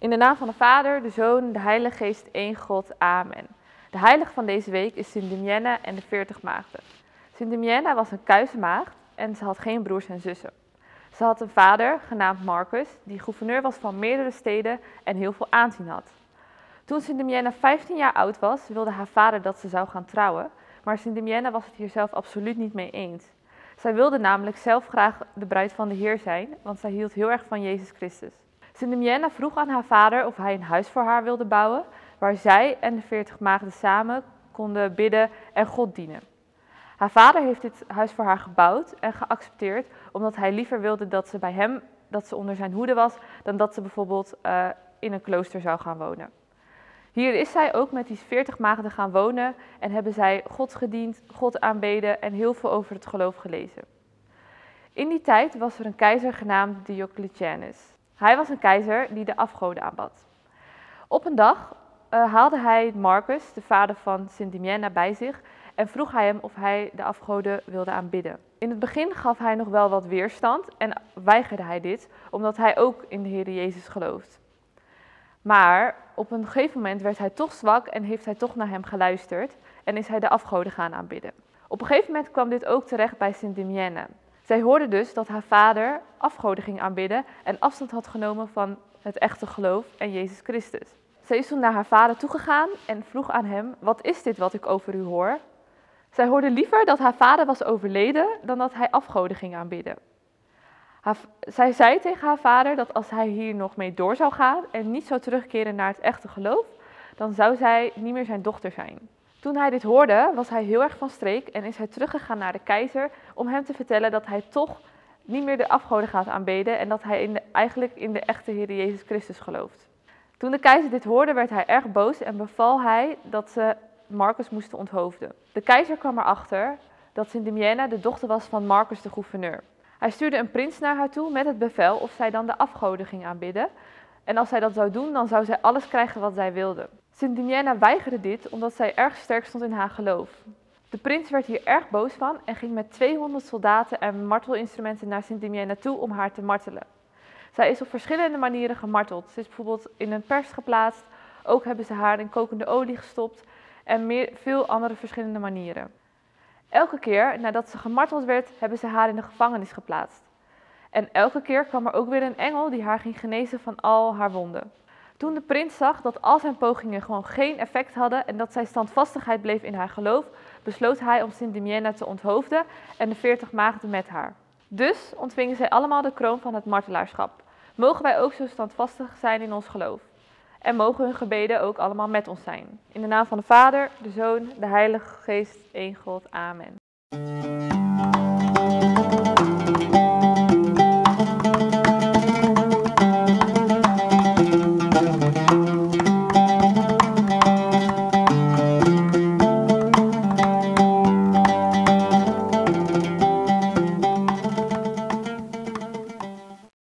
In de naam van de Vader, de Zoon, de Heilige Geest, één God. Amen. De heilige van deze week is Sint Damiana en de 40 maagden. Sint Damiana was een kuise maagd en ze had geen broers en zussen. Ze had een vader, genaamd Marcus, die gouverneur was van meerdere steden en heel veel aanzien had. Toen Sint Damiana 15 jaar oud was, wilde haar vader dat ze zou gaan trouwen, maar Sint Damiana was het hier zelf absoluut niet mee eens. Zij wilde namelijk zelf graag de bruid van de Heer zijn, want zij hield heel erg van Jezus Christus. Sint Damiana vroeg aan haar vader of hij een huis voor haar wilde bouwen, waar zij en de 40 maagden samen konden bidden en God dienen. Haar vader heeft dit huis voor haar gebouwd en geaccepteerd, omdat hij liever wilde dat ze onder zijn hoede was, dan dat ze bijvoorbeeld in een klooster zou gaan wonen. Hier is zij ook met die 40 maagden gaan wonen en hebben zij God gediend, God aanbeden en heel veel over het geloof gelezen. In die tijd was er een keizer genaamd Diocletianus. Hij was een keizer die de afgoden aanbad. Op een dag haalde hij Marcus, de vader van Sint Damiana, bij zich en vroeg hij hem of hij de afgoden wilde aanbidden. In het begin gaf hij nog wel wat weerstand en weigerde hij dit, omdat hij ook in de Heer Jezus gelooft. Maar op een gegeven moment werd hij toch zwak en heeft hij toch naar hem geluisterd en is hij de afgoden gaan aanbidden. Op een gegeven moment kwam dit ook terecht bij Sint Damiana. Zij hoorde dus dat haar vader afgoden ging aanbidden en afstand had genomen van het echte geloof en Jezus Christus. Zij is toen naar haar vader toegegaan en vroeg aan hem: wat is dit wat ik over u hoor? Zij hoorde liever dat haar vader was overleden dan dat hij afgoden ging aanbidden. Zij zei tegen haar vader dat als hij hier nog mee door zou gaan en niet zou terugkeren naar het echte geloof, dan zou zij niet meer zijn dochter zijn. Toen hij dit hoorde, was hij heel erg van streek en is hij teruggegaan naar de keizer om hem te vertellen dat hij toch niet meer de afgoden gaat aanbidden en dat hij eigenlijk in de echte Heer Jezus Christus gelooft. Toen de keizer dit hoorde, werd hij erg boos en beval hij dat ze Marcus moesten onthoofden. De keizer kwam erachter dat Sint Damiana de dochter was van Marcus de gouverneur. Hij stuurde een prins naar haar toe met het bevel of zij dan de afgoden ging aanbidden. En als zij dat zou doen, dan zou zij alles krijgen wat zij wilde. Sint Damiana weigerde dit omdat zij erg sterk stond in haar geloof. De prins werd hier erg boos van en ging met 200 soldaten en martelinstrumenten naar Sint Damiana toe om haar te martelen. Zij is op verschillende manieren gemarteld. Ze is bijvoorbeeld in een pers geplaatst, ook hebben ze haar in kokende olie gestopt en veel andere verschillende manieren. Elke keer nadat ze gemarteld werd, hebben ze haar in de gevangenis geplaatst. En elke keer kwam er ook weer een engel die haar ging genezen van al haar wonden. Toen de prins zag dat al zijn pogingen gewoon geen effect hadden en dat zij standvastigheid bleef in haar geloof, besloot hij om Sint Damiana te onthoofden en de 40 maagden met haar. Dus ontvingen zij allemaal de kroon van het martelaarschap. Mogen wij ook zo standvastig zijn in ons geloof? En mogen hun gebeden ook allemaal met ons zijn. In de naam van de Vader, de Zoon, de Heilige Geest, één God. Amen.